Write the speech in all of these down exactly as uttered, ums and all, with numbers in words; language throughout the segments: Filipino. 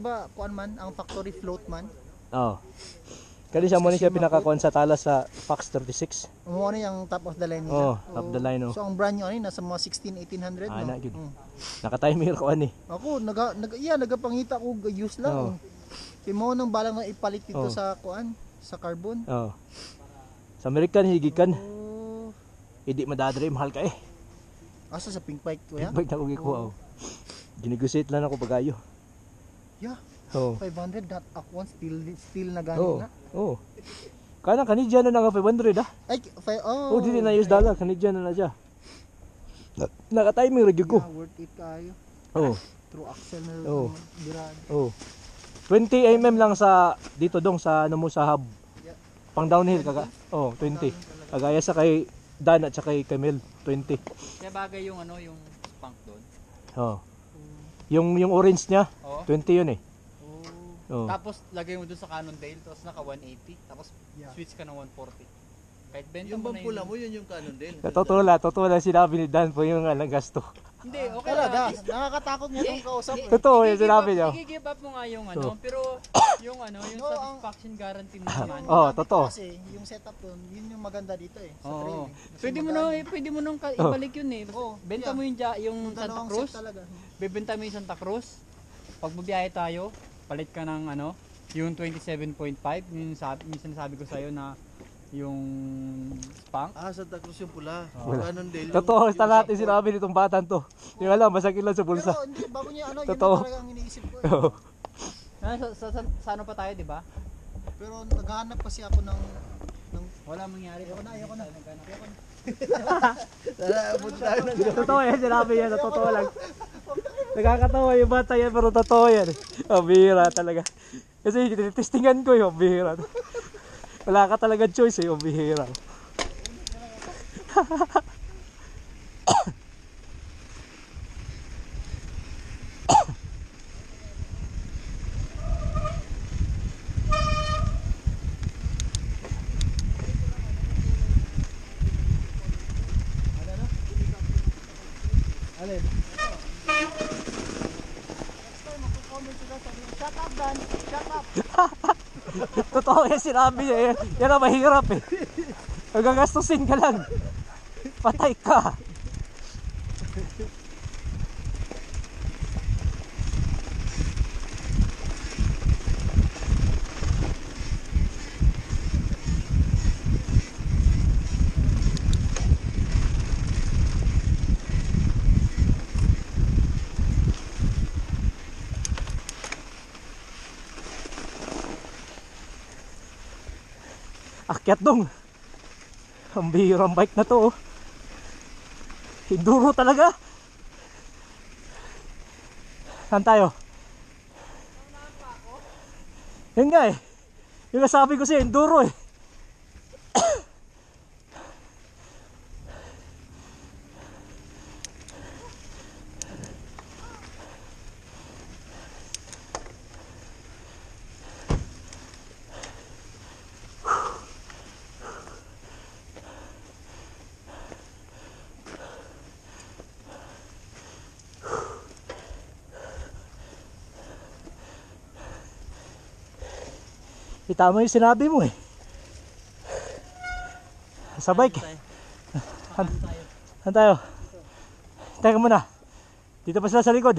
ba kuan man ang factory float man? Oo. Kali siya mo ni siya pinakakuan sa talas sa Fox thirty-six. Mo ano yung top of the line niya? Oo, top of the line, oh. So ang brand niyo ano nasa mga sixteen eighteen hundred Ah, no? na, good. Mm. Naka-timer ko ani. Ako naga nag iya nagapangita ko use lang. Oo. Kay mo nang balang na ipalit dito Oo. sa kuan, sa carbon. Oo. Sa American higikan. Oh. Hindi madadre mahal ka eh. Asa sa pink bike ko ya? Bag na ko gikuha. Oh. Ginegotiate lang ako bagayo. Yeah. Oo. five hundred not up one still still na gani Oo. na. Oo. Kana Canadian na nga five hundred ah. Ay five, oh. Oh, dili na U S dollar, Canadian na na siya. Naka-timing ra gyud ko. Yeah, worth it kayo. Oo. Through axle na Oo. birad. Oh. twenty millimeters lang sa dito dong sa ano mo sa hub. Yeah. Pang downhill kaga. Oh, twenty. Kagaya sa kay Dan at sa kay Camille, twenty. Kaya bagay yung ano, yung spunk doon. Oh. Yung yung orange niya, Oo. twenty yun eh. Oh. Oh. Tapos lagay mo doon sa Cannondale, tapos naka one eighty, tapos Yeah. switch ka ng one forty. Kahit benta Yung mo na bang pula yun. mo, yun yung Cannondale. Totoo lang, totoo lang sinabi ni Dan po yung alang gasto. Hindi, okay Talaga, lang. nakakatakot nga itong kausap. eh. Totoo yung I-give sinabi up- niya. I-give up mo nga yung ano, Oo. pero yung ano, yung No, ang- satisfaction guarantee mo naman. Oh, Gamit totoo. Kasi yung setup doon, yun yung maganda dito eh, sa Oo. trail. eh. Kasi Pwede mo maganda. na, eh, pwede mo nang ka- ibalik yun eh. Oo, Benta yeah. mo yung, ja- yung Yung Santa dalawang Cruz, set talaga. bebenta mo yung Santa Cruz. Pag bubiyahe tayo, palit ka ng ano, yung twenty-seven point five, yung, sabi, yung sinasabi ko sa'yo na yung spunk. Ah, Santa Cruz yung pula. Wala. Cannondale. yung- Totoo, yung sa lahat support. yung sinabi nitong batang to. Yung alam, masakit lang sa bulsa. Pero hindi, bago niya ano, yun Totoo. na talaga ang iniisip ko eh. Oo. Ah, sa, sa, sa, sa ano pa tayo, di ba? Pero naghahanap kasi ako ng, ng Wala mangyari. ayoko na, ayoko na. Ayoko na. Tara, punta tayo na. Totoo yan, sinabi yan, na totoo lang. Nakakatawa yung bata yan, pero totoo yan. Ang bihira talaga. Kasi testingan ko yung bihira. Wala ka talaga choice eh, yung bihira. Alin? Shut up, Dan. Shut up. Totoo yan sinabi niya eh. Yan ang mahirap eh. Nagagastusin ka lang. Patay ka. Akyat dong. Ang bihirang bike na to. Oh. Enduro talaga. Saan tayo? Yun nga eh. Yung nasabi ko siya, enduro eh. Itama yung sinabi mo eh. Sa bike. Han Han tayo. Teka muna. Dito pa sila sa likod.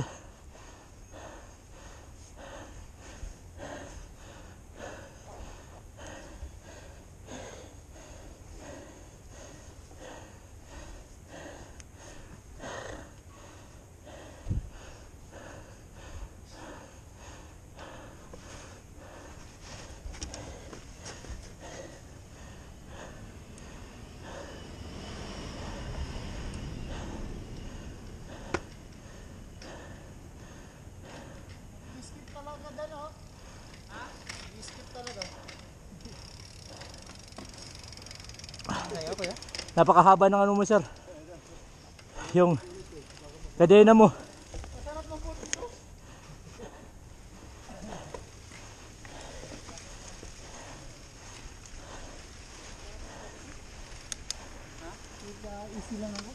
Skip talaga, Dan, oh. Ha? Skip talaga. Tayo ko ya. Napakahaba ng ano mo sir. Yung kadena mo. Masarap ng puto ito. Easy lang ako.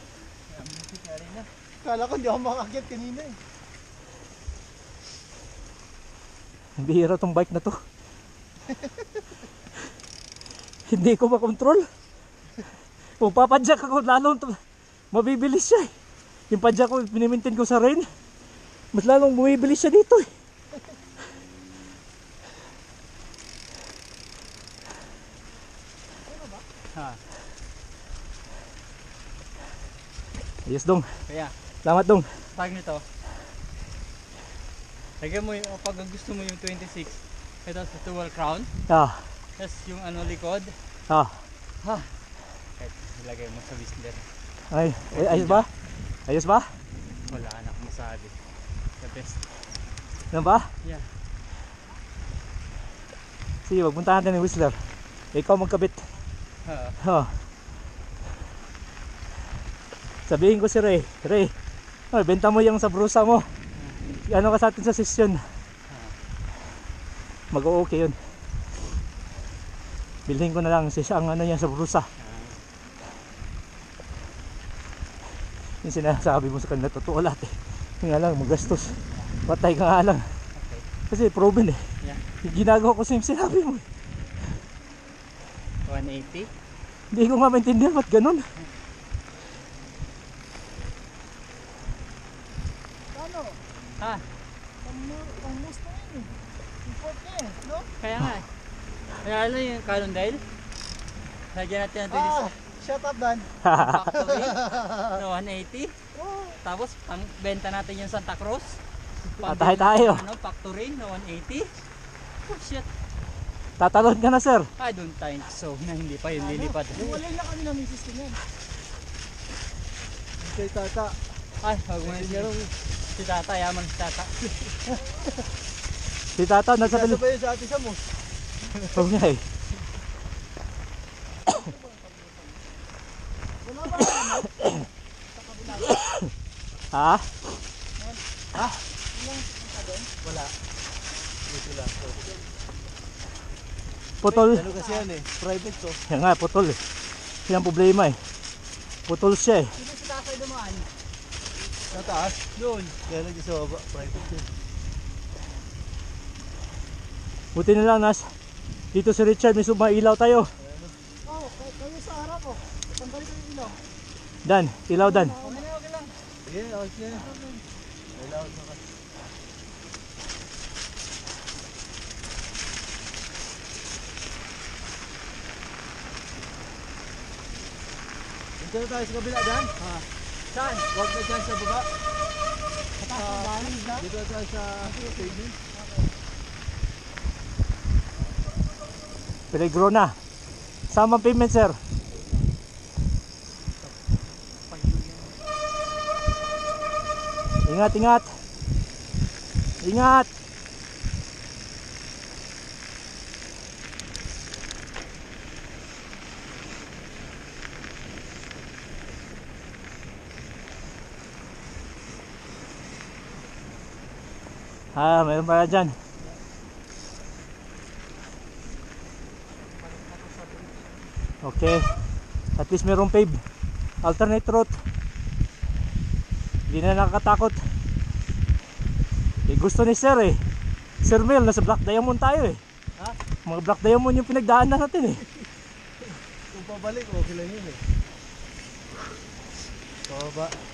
Kala ko hindi ako makakit kanina eh. Bihira tong bike na to. Hindi ko makontrol. Kung papadyak ako, lalong to, mabibilis siya eh. Yung padyak ko, pinimintin ko sa rain. Mas lalong bumibilis siya dito eh. Ha. Yes dong. Kaya, Salamat dong. tag nito. Lagyan mo yung, pag gusto mo yung twenty-six, ito sa dual crown. Ah. Tapos yung ano likod. Ah. Ha. Kahit ilagay mo sa Whistler. Ay, ay, ayos ba? Ayos ba? Wala na akong masabi. The best. Ano ba? Yeah. Sige, magpuntahan tayo ng Whistler. Ikaw magkabit. Ha. Oh. Sabihin ko si Ray, Ray, oh, benta mo yung sa brusa mo. Ano ka sa atin sa session? Mag-o-okay yun. Bilhin ko na lang si ang ano yan sa brusa. Yung sinasabi mo sa kanila, totoo lahat eh. Yung nga lang, magastos. Patay ka nga lang. Kasi proven eh. Yeah. Yung ginagawa ko sa yung sinabi mo eh. one eighty. Hindi ko nga maintindihan ba't ganun. Ano? Ha. Pang, pang Mustang yun eh. Import niya eh, no? Kaya nga eh. Kaya ano yung Cannondale? Lagyan natin ng twenty-six. Ah, shut up Dan. Factory. No, one eighty. Oh, Tapos pang benta natin yung Santa Cruz. Patay tayo. Ano, factory no one eighty. Oh shit. Tatalon ka na sir. I don't think so. Na hindi pa yun lilipad. Iwalay na kami ng misis ko yan. Kay tata. Ay, wag mo na siya. Si tata, yaman si tata. Si Tata nasa Nasa Pilipinas. ba yun sa ate sa mo? Oo nga eh. Wala ba naman? Ha? Wala. Dito lang. Putol. Ano kasi yan eh? Private to. Yan nga, putol eh. Yan ang problema eh. Putol siya eh. Sino si tatay dumaan? Sa taas? Doon. Kaya lagi sa baba. Private yun. Buti na lang nas. Dito si Richard, may sumailaw tayo. Oh, kay- kayo sa harap oh. Tanggalin ko yung ilaw. Dan, ilaw Dan. Okay na, okay lang. Sige, okay siya. Kailangan mo ka. Dito na tayo sa kabila, Dan. Ha. Saan? Huwag na dyan sa baba. Mataas ang daan, Dan. Dito na tayo sa paving. Peligro na. Sama payment sir. Ingat, ingat. Ingat. Ah, mayroon pa dyan. Okay. At least mayroong pave. Alternate route. Hindi na nakakatakot. Eh, gusto ni Sir eh. Sir Mel, nasa Black Diamond tayo eh. Ha? Mga Black Diamond yung pinagdaanan natin eh. Kung pabalik, okay lang yun eh. Pababa.